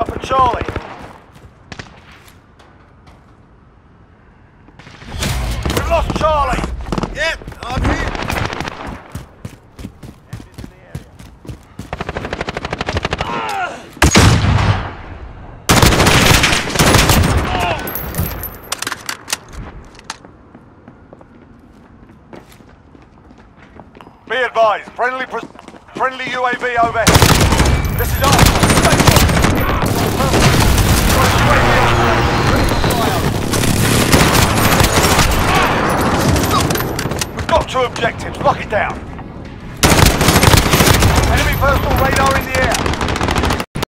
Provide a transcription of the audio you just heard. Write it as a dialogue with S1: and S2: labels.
S1: up at Charlie. We've lost Charlie.
S2: Yep, I'm here.
S1: Be advised, friendly UAV overhead. This is our We've got 2 objectives, lock it down. Enemy personal radar in the air.